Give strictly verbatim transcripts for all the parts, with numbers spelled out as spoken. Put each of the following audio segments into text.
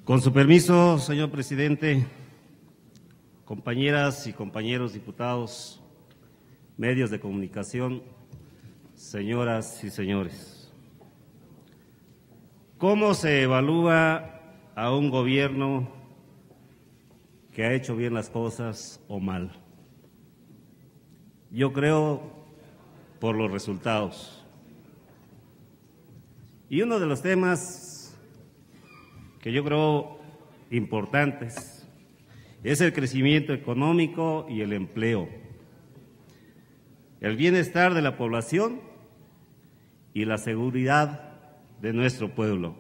Con su permiso, señor presidente, compañeras y compañeros diputados, medios de comunicación, señoras y señores. ¿Cómo se evalúa a un gobierno que ha hecho bien las cosas o mal? Yo creo por los resultados. Y uno de los temas que yo creo importantes es el crecimiento económico y el empleo, el bienestar de la población y la seguridad de nuestro pueblo.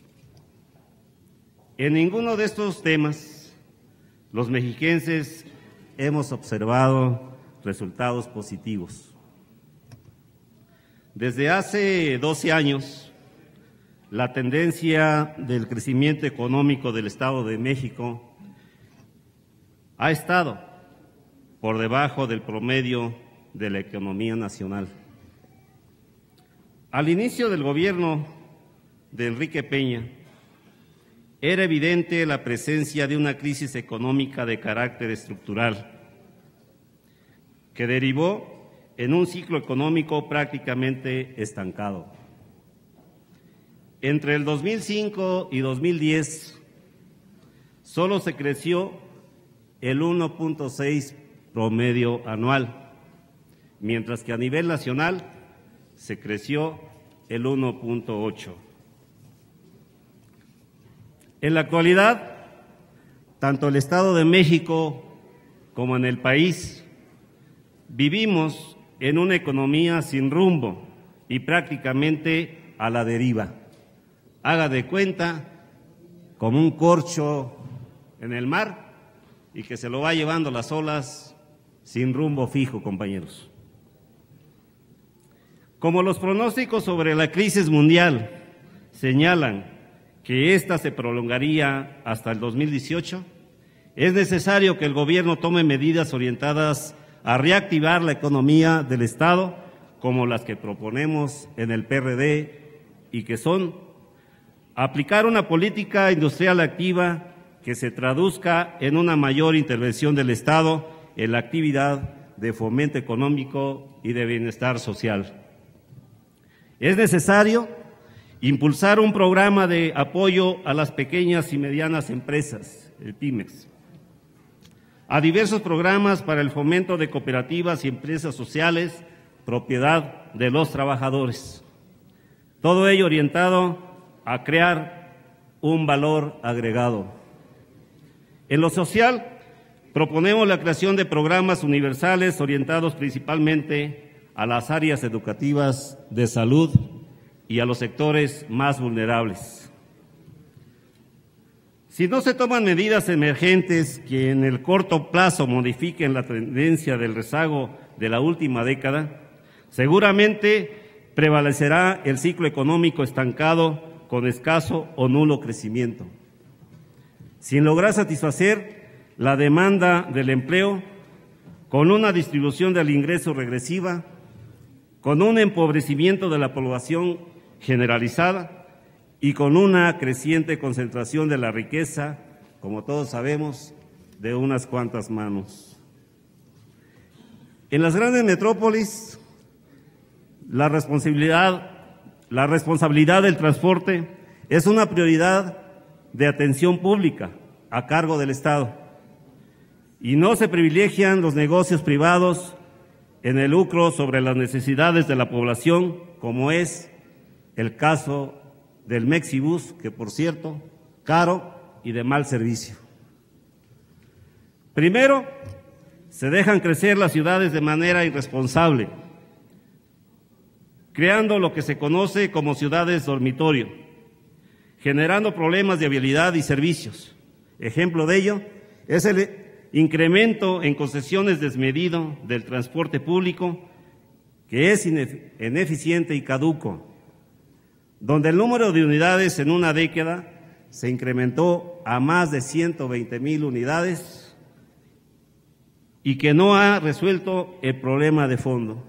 En ninguno de estos temas los mexiquenses hemos observado resultados positivos. Desde hace doce años, la tendencia del crecimiento económico del Estado de México ha estado por debajo del promedio de la economía nacional. Al inicio del gobierno de Enrique Peña, era evidente la presencia de una crisis económica de carácter estructural, que derivó en un ciclo económico prácticamente estancado. Entre el dos mil cinco y dos mil diez, solo se creció el uno punto seis promedio anual, mientras que a nivel nacional se creció el uno punto ocho. En la actualidad, tanto el Estado de México como en el país vivimos en una economía sin rumbo y prácticamente a la deriva. Haga de cuenta como un corcho en el mar y que se lo va llevando las olas sin rumbo fijo, compañeros. Como los pronósticos sobre la crisis mundial señalan que ésta se prolongaría hasta el dos mil dieciocho, es necesario que el gobierno tome medidas orientadas a reactivar la economía del Estado, como las que proponemos en el P R D, y que son aplicar una política industrial activa que se traduzca en una mayor intervención del Estado en la actividad de fomento económico y de bienestar social. Es necesario impulsar un programa de apoyo a las pequeñas y medianas empresas, el PYMEX, a diversos programas para el fomento de cooperativas y empresas sociales, propiedad de los trabajadores. Todo ello orientado a crear un valor agregado. En lo social, proponemos la creación de programas universales orientados principalmente a las áreas educativas, de salud y a los sectores más vulnerables. Si no se toman medidas emergentes que en el corto plazo modifiquen la tendencia del rezago de la última década, seguramente prevalecerá el ciclo económico estancado con escaso o nulo crecimiento. Sin lograr satisfacer la demanda del empleo, con una distribución del ingreso regresiva, con un empobrecimiento de la población generalizada y con una creciente concentración de la riqueza, como todos sabemos, de unas cuantas manos. En las grandes metrópolis, la responsabilidad La responsabilidad del transporte es una prioridad de atención pública a cargo del Estado y no se privilegian los negocios privados en el lucro sobre las necesidades de la población, como es el caso del Mexibus, que por cierto, caro y de mal servicio. Primero, se dejan crecer las ciudades de manera irresponsable, creando lo que se conoce como ciudades dormitorio, generando problemas de vialidad y servicios. Ejemplo de ello es el incremento en concesiones desmedido del transporte público, que es ineficiente y caduco, donde el número de unidades en una década se incrementó a más de ciento veinte mil unidades y que no ha resuelto el problema de fondo.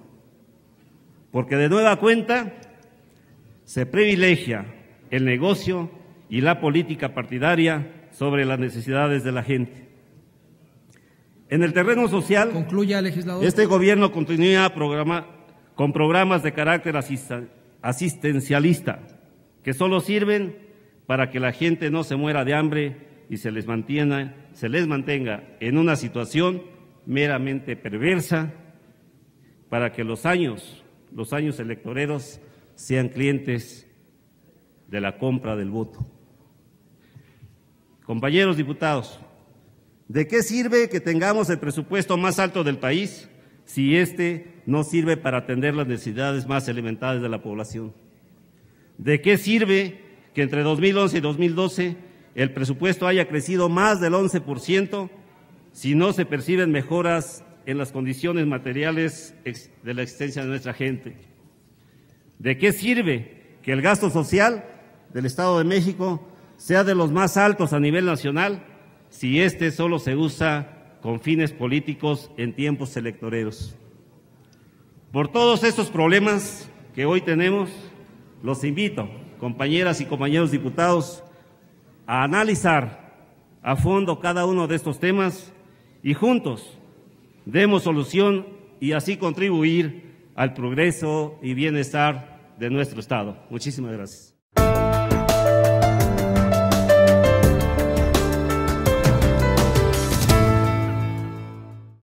Porque de nueva cuenta se privilegia el negocio y la política partidaria sobre las necesidades de la gente. En el terreno social, concluya, legislador. Este gobierno continúa programa, con programas de carácter asistencialista que solo sirven para que la gente no se muera de hambre y se les mantenga, se les mantenga en una situación meramente perversa para que los años, los años electoreros sean clientes de la compra del voto. Compañeros diputados, ¿de qué sirve que tengamos el presupuesto más alto del país si este no sirve para atender las necesidades más elementales de la población? ¿De qué sirve que entre dos mil once y dos mil doce el presupuesto haya crecido más del once por ciento si no se perciben mejoras en las condiciones materiales de la existencia de nuestra gente? ¿De qué sirve que el gasto social del Estado de México sea de los más altos a nivel nacional si este solo se usa con fines políticos en tiempos electoreros? Por todos estos problemas que hoy tenemos, los invito, compañeras y compañeros diputados, a analizar a fondo cada uno de estos temas y juntos demos solución y así contribuir al progreso y bienestar de nuestro Estado. Muchísimas gracias.